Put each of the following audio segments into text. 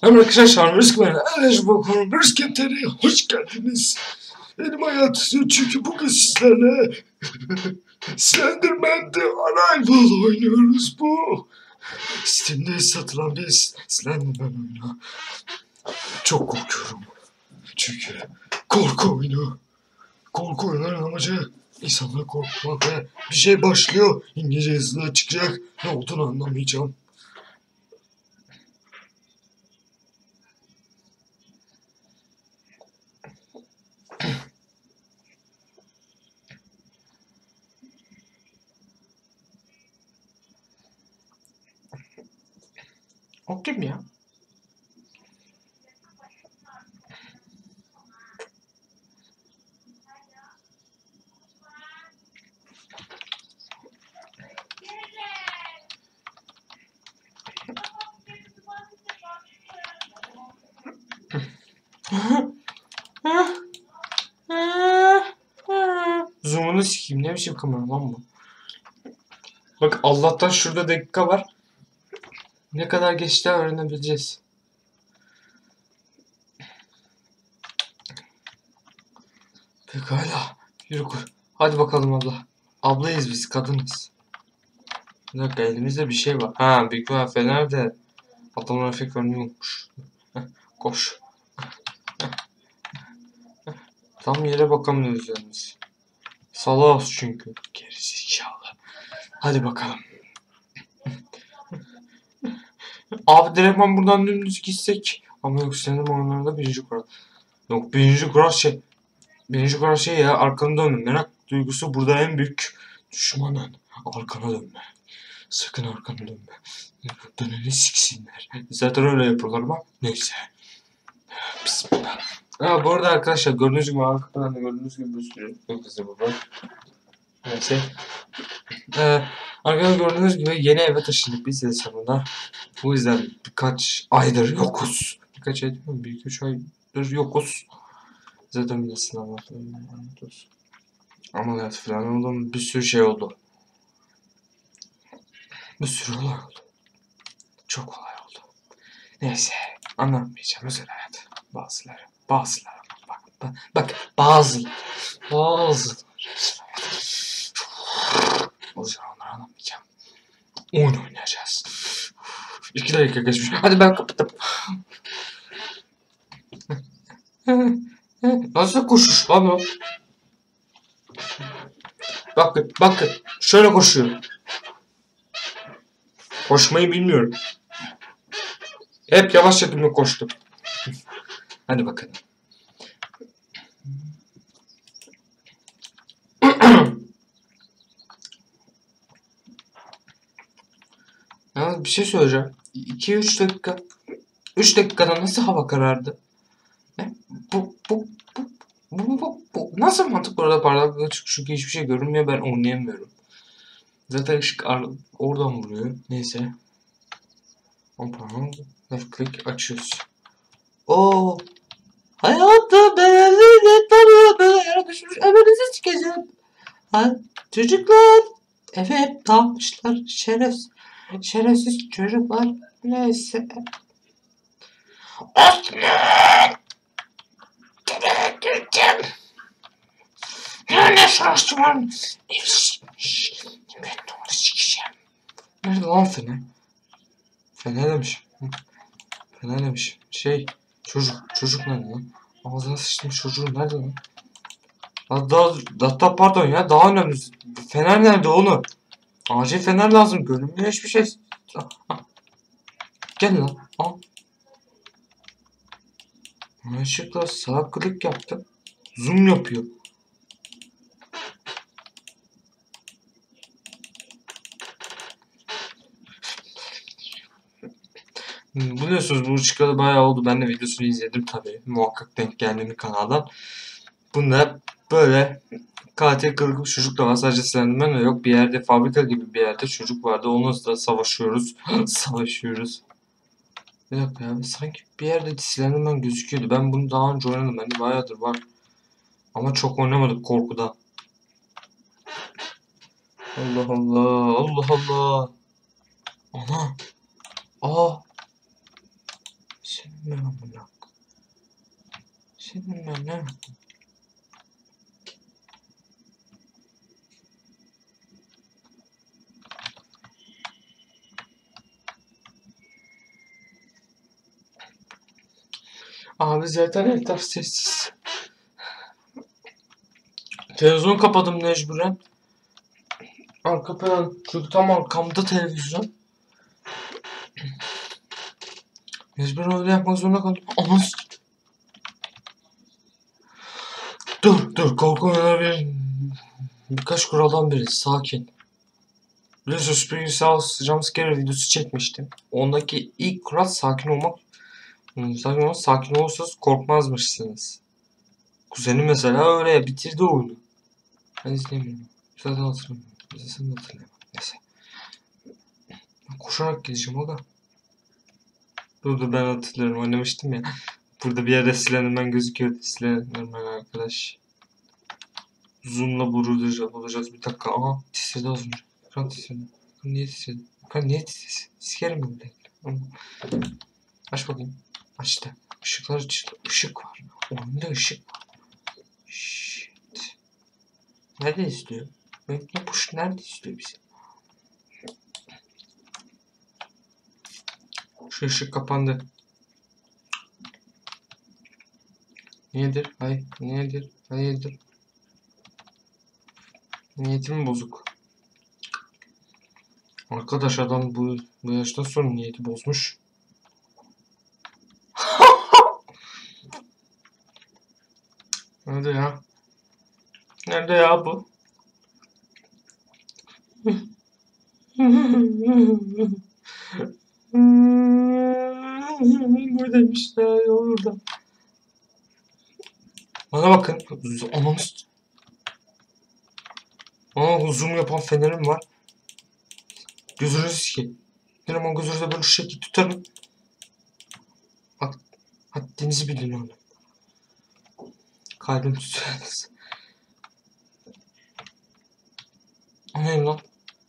Merhaba arkadaşlar, Rızkım'e hoş geldiniz. Benim hayatım çünkü bugün sizlerle Slenderman'de Arrival oynuyoruz bu. Steam'de satılan bir Slenderman oyunu. Çok korkuyorum. Çünkü korku oyunu. Korku oyunların amacı insanları korkutmak ve bir şey başlıyor. İngilizce yazılar çıkacak. Ne olduğunu anlamayacağım. O kim ya? Zoom'unu sikeyim, ne biçim kamera lan bu? Bak Allah'tan şurada dakika var. Ne kadar geçti öğrenebileceğiz. Pekala. Yürü koy. Hadi bakalım abla. Ablayız biz, kadınız. Bir dakika, elimizde bir şey var. Ha, büyük bir fener de adamın efekt önlüyormuş. Koş. Tam yere bakamıyoruz yalnız. Salağız çünkü. Gerizekalı. Hadi bakalım. Abi direktman buradan dümdüz gitsek. Ama yok, senin oyunlarda birinci kural. Yok, birinci kural şey ya, arkanı dönme. Merak duygusu burada en büyük düşmanın. Arkana dönme. Sakın arkanı dönme. Döneni siksinler. Zaten öyle yapıyorlar ama neyse. Bismillah. Ha, bu arada arkadaşlar gördüğünüz gibi arkadan da gördüğünüz gibi bir sürü kızı bu var. Neyse. Arkadaşlar gördüğünüz gibi yeni eve taşındık biz de sonunda. Bu yüzden birkaç aydır yokuz. Birkaç ay değil mi? 1-2-3 aydır yokuz. Zaten bir de sınavlar falan oldu. Ameliyat falan oldu. Bir sürü şey oldu. Bir sürü olay oldu. Çok olay oldu. Neyse. Anlatmayacağım özel hayat. Bazıları. Bak bazı. O yüzden onları anlatmayacağım. Oyun oynayacağız. 2 dakika geçmiş. Hadi ben kapattım. Nasıl koşuş lan o? Bakın. Şöyle koşuyor. Koşmayı bilmiyorum. Hep yavaş çekimle koştum. Hadi bakalım. Yalnız bir şey söyleyeceğim. 2-3 dakika. 3 dakikada nasıl hava karardı? Bu nasıl mantık, orada parlaklığı çünkü hiçbir şey görünmüyor, ben oynayamıyorum. Zaten ışık oradan vuruyor. Neyse. Left click açıyoruz. Oo. Hayatım ben böyle yere düşmüş ömrünüzü çıkacağım. Ha, çocuklar eve hep dağıtmışlar. Şerefsiz çocuklar. Neyse. Osman! Gideceğim. Ne şansı var? Ben de onu sikeceğim. Nerede lan Fener? Fener demiş. Çocuk nerede lan? Ağzına sıçtım, çocuğu nerede lan? Hatta pardon ya, daha önemli. Fener nerede oğlum? Acil fener lazım. Görünmüyor hiçbir şey. Gel lan. Al. Yanlışlıkla sağ klik yaptım. Zoom yapıyor. Biliyorsunuz bu çıkalı bayağı oldu. Ben de videosunu izledim tabii. Muhakkak denk geldiğim kanaldan. Bunda böyle katil kılıklı çocuk da var. Sadece Slenderman de yok. Bir yerde, fabrika gibi bir yerde çocuk vardı. Onunla da savaşıyoruz. Bir dakika ya. Sanki bir yerde Slenderman gözüküyordu. Ben bunu daha önce oynadım. Bende bayağıdır var. Ama çok oynamadık korkudan. Allah Allah. Allah Allah. Ana. Aa. Senin ben amına. Senin ben ne? Abi zaten etraf sessiz. Televizyonu kapadım mecburen. Arka plan çünkü tam arkamda televizyon. Mecburen öyle yapmak zorunda kaldım. Aman dur korku oyunları birkaç kuraldan biri sakin. Biliyorsunuz Spring House jumpscare videosu çekmiştim. Ondaki ilk kural sakin olmak. Sakin olursanız korkmazmışsınız. Kuzenim mesela öyle bitirdi oyunu. Ben izleyemiyorum. Zaten hatırlamıyorum. İzlesem de hatırlamıyorum. Neyse. Ben koşarak gideceğim aga. Dur ben hatırlıyorum oynamıştım ya. Burada bir yerde Slenderman gözüküyor. Slenderman arkadaş. Zoom'la bulacağız bir dakika. Aha titredi az önce. Ekran titredi. Ekran niye titredi? Ekran niye titredi? Sikerim mi burada? Aç bakayım. Açtı. Işıklar açtı. Işık var. Oyunda ışık var. Shit. Nerede istiyor? Bu push nerede istiyor bizi? Şu ışık kapandı. Niyedir? Hayır. Niyedir? Hayırdır? Niyetim bozuk. Arkadaş adam bu yaştan sonra niyeti bozmuş. Nerede ya? Nerede ya bu? Buradaymış ya orada. Bana bakın. Anamız. Zoom yapan fenerim var. Gözünüzü sikeyim. Ben o gözünüzde böyle şekil tutarım. Bak. Haddinizi bilin oğlum. Kalbim tutuyorsunuz. Anlayın lan.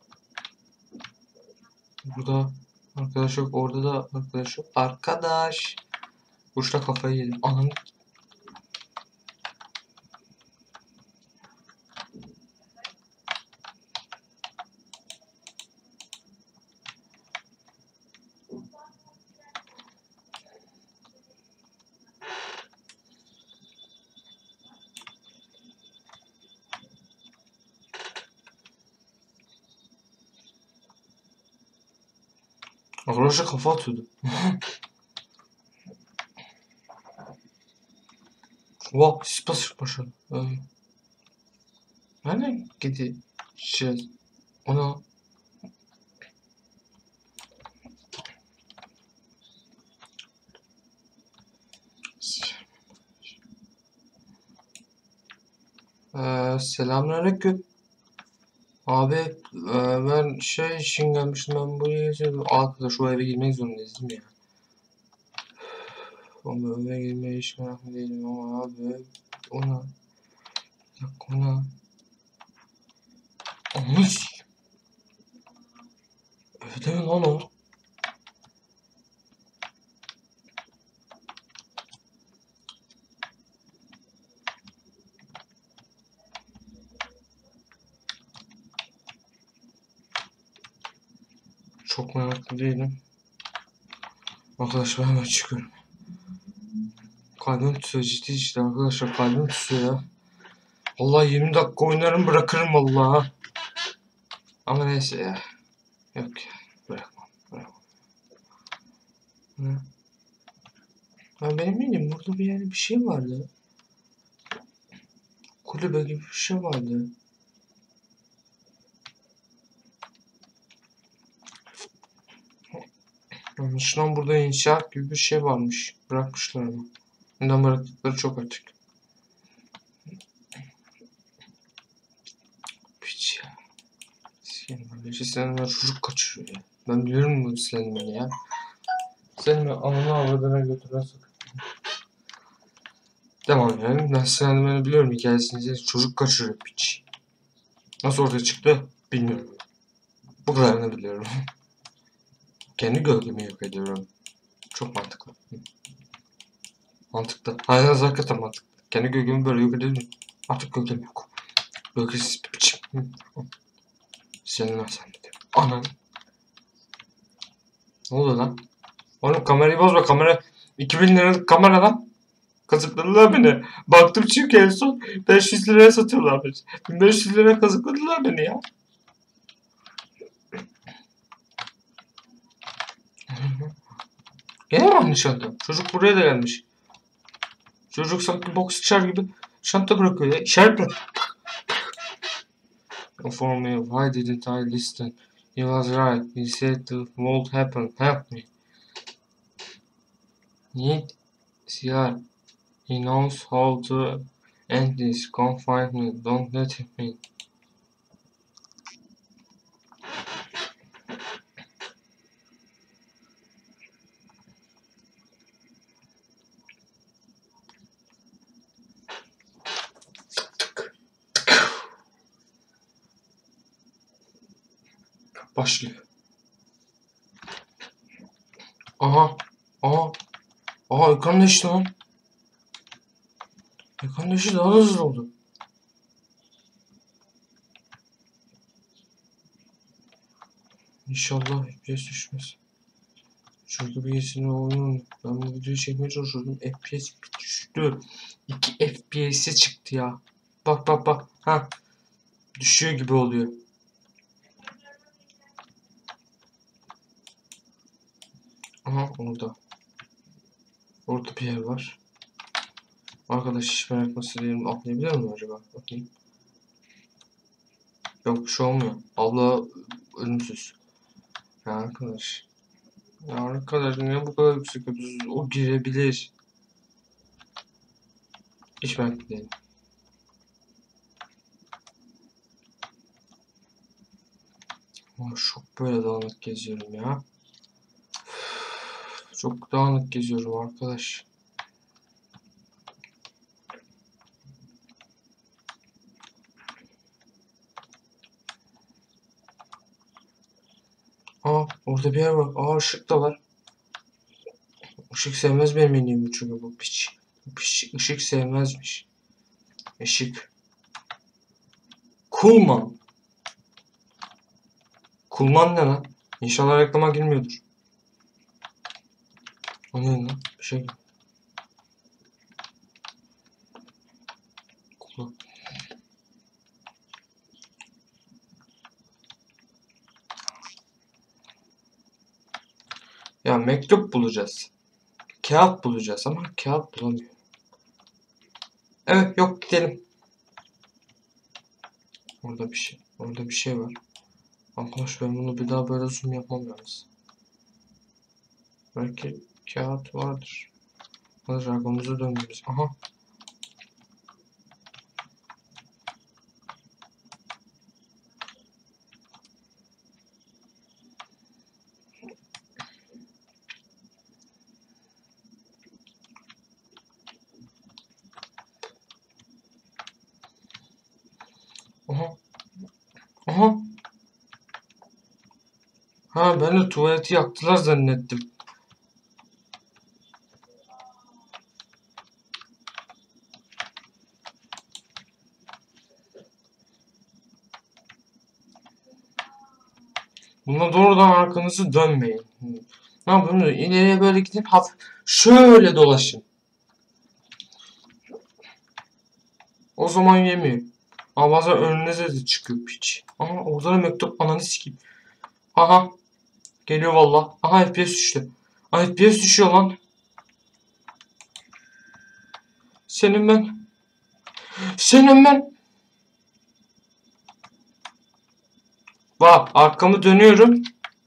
Burada arkadaş yok. Orada da arkadaş yok. Arkadaş. Kuşla kafayı yedim. Anam. Arkadaşa kafa atıyordu. Vah spas başladı. Nereden gideceğiz? Ona selamünaleyküm. Abi ben şey için gelmiştim ben buraya arkadaş o eve girmek zorundayız değil mi ya? Ama eve girmeye hiç meraklı değilim ama abi ona bir dakika ona anış evde mi lan o? Çok meraklı değilim. Arkadaşlar hemen çıkıyorum. Kalbim tutuyor ciddi arkadaşlar kalbim tutuyor ya. Vallahi 20 dakika oynarım bırakırım vallahi. Ama neyse ya. Yok ya. Bırakmam. Hı. Ya benim bildiğim burada bir yerde bir şey vardı. Kulübe gibi bir şey vardı. Anlaşılan burada inşaat gibi bir şey varmış. Bırakmışlar ama. Neden bıraktıkları çok açık. Piç ya. Slenderman. Slenderman çocuk kaçırıyor ya. Ben biliyorum bu Slenderman'i ya. Slenderman ananı avradına götüren sakın. Tamam yani ben Slenderman'i biliyorum hikayesini. Çocuk kaçırıyor piç. Nasıl ortaya çıktı bilmiyorum. Bu kadarını biliyorum. Kendi gölgemi yok ediyorum. Çok mantıklı. Mantıklı. Hayır, hakikaten mantıklı. Kendi gölgemi böyle yok edelim. Artık gölgem yok. Gölgesiz bir biçim. Senin ben sen dedim. Anan. Ne oldu lan? Oğlum kamerayı bozma. Kamera 2000 liralık kamera lan. Kazıkladılar beni. Baktım çünkü en son 500 liraya satıyorlar beni. 1500 liraya kazıkladılar beni ya. Gene mi aynı çanta? Çocuk buraya da gelmiş. Çocuk sanki boks içer gibi çanta bırakıyor ya. İşaret mi? For me, why didn't I listen? He was right. He said the world happened. Help me. Need CR. He knows how to end this. Come find me. Don't let him in. Başlıyor. Aha. Aha. Aha ekran değişti lan. Ekran değişti, daha da hızlı oldu. İnşallah FPS düşmez. Çünkü birisine oyun. Ben bu videoyu çekmeye çalışıyordum. FPS bir düştü. 2 FPS'e çıktı ya. Bak bak bak. Ha. Düşüyor gibi oluyor. Aha orada. Orada bir yer var. Arkadaş hiç merak nasıl diyelim, atlayabilir miyim acaba? Bakayım. Yok, bir şey olmuyor. Abla ölümsüz. Ya arkadaş. Ya arkadaş niye bu kadar yüksek yapıyorsunuz? O girebilir. Hiç merak değil. Ama çok böyle dağınık geziyorum ya. Çok dağınık geziyorum arkadaş. Aa orada bir yer var. Aa ışık da var. Işık sevmez benim indiğimi çünkü bu piç. Bu piç ışık sevmezmiş. Işık. Kulman. Kulman ne lan? İnşallah reklama girmiyordur. O ne lan? Bir şey. Kulu. Ya mektup bulacağız. Kağıt bulacağız ama kağıt bulamıyorum. Evet yok gidelim. Orada bir şey. Orada bir şey var. Arkadaş ben bunu bir daha böyle zoom yapmam lazım. Belki kağıt vardır. Hadi arkamızı dönüyoruz. Aha. Aha. Aha. Ha ben de tuvaleti yaktılar zannettim. Buna doğrudan arkanızı dönmeyin. Ne yapayım? İleriye böyle gidip hafif şöyle dolaşın. O zaman yemiyor. Ama bazen önünüze de çıkıyor piç. Aha orada da mektup, ananı sikeyim. Aha. Geliyor valla. Aha FPS düştü. Aha FPS düşüyor lan. Senin ben. Senin ben. Bak arkamı dönüyorum.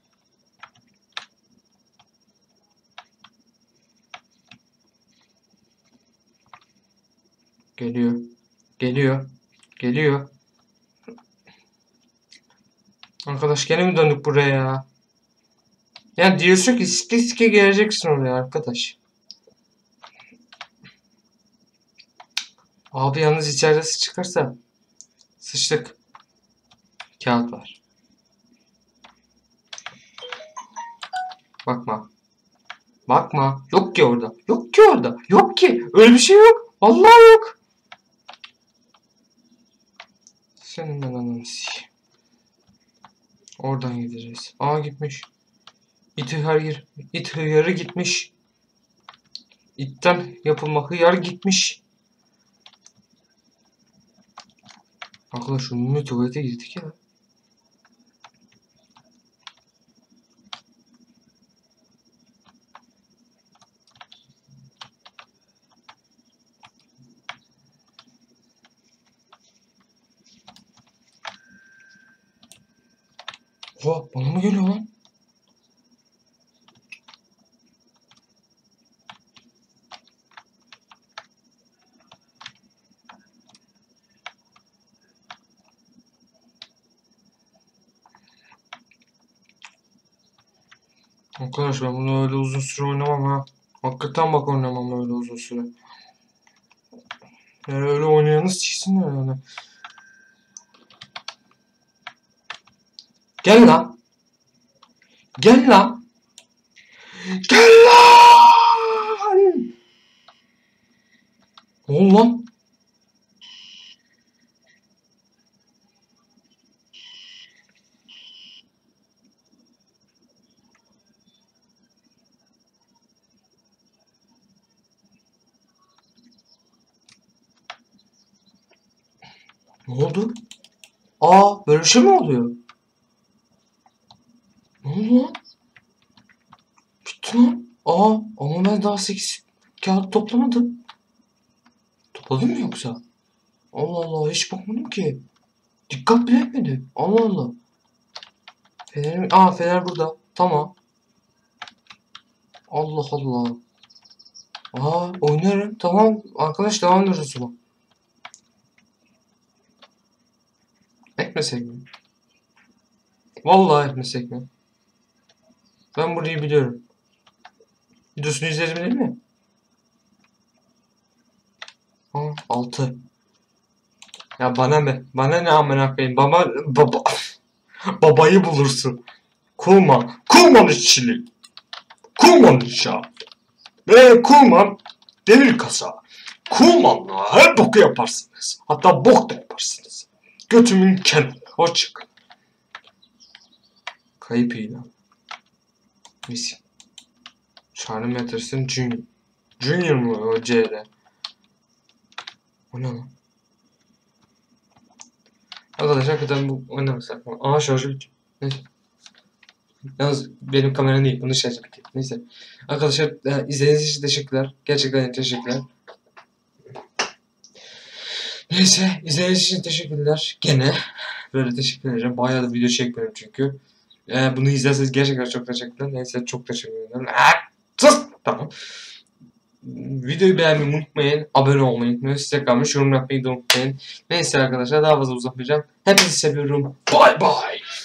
Geliyor. Geliyor. Geliyor. Arkadaş gene mi döndük buraya ya? Yani diyorsun ki sike sike geleceksin oraya arkadaş. Abi yalnız içeride çıkarsa sıçtık. Kağıt var. Bakma. Bakma. Yok ki orada. Yok ki orada. Yok ki. Öyle bir şey yok. Vallahi yok. Senin ananı sikeyim. Oradan gideceğiz. Aa gitmiş. İt hıyarı gitmiş. İtten yapılma hıyar gitmiş. Arkadaş ünlü tuvalete girdik ya. Oha bana mı geliyor lan? Arkadaş ben bunu öyle uzun süre oynamam ha. Hakikaten bak oynamam öyle uzun süre. Yani öyle oynayanı siksinler yani. Gel lan. Gel lan. Gel lan. Ne oldu lan? Ne oldu? Aa böyle bir şey mi oluyor? Ne oldu lan? Bitti lan. Aa ama ben daha 8 kağıt toplamadım. Topladın mı yoksa? Allah Allah hiç bakmadım ki. Dikkat bile etmedim. Allah Allah. Fener burada. Tamam. Allah Allah. Aa oynarım. Tamam. Arkadaş devam ediyoruz o zaman. Etmesek mi? Vallahi etmesek mi? Ben burayı biliyorum. Videosunu izledim değil mi? Aa 6. Ya bana ne? Bana ne amına koyayım? Babayı bulursun. Kulman. Kulman işçiliği. Kulman inşaat. Ve Kulman demir kasa. Kulmanla her boku yaparsınız. Hatta bok da yaparsınız. Götümün kenarı. Hoşçakalın. Kayıp ilan. Misin. Charlie Matterson Junior. Junior mu o CR? O ne lan? Arkadaşlar hakikaten bu oynamışlar. Aa şarjı bitiyor. Neyse. Yalnız benim kameram değil. Bunun şarjı bitiyor. Neyse. Arkadaşlar izlediğiniz için teşekkürler. Gerçekten teşekkürler. Neyse izlediğiniz için teşekkürler. Gene böyle teşekkür ederim. Bayağı da video çekmiyorum çünkü. Bunu izlerseniz gerçekten çok teşekkürler. Neyse çok teşekkür ederim. Sus! Tamam. Videoyu beğenmeyi unutmayın. Abone olmayı unutmayın. Size kalmış yorum yapmayı da unutmayın. Neyse arkadaşlar daha fazla uzatmayacağım. Hepinizi seviyorum. Bye bye.